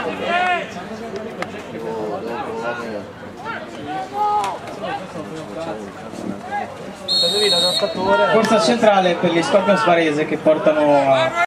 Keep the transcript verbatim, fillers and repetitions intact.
Corsa centrale per gli Scorpions Varese che portano a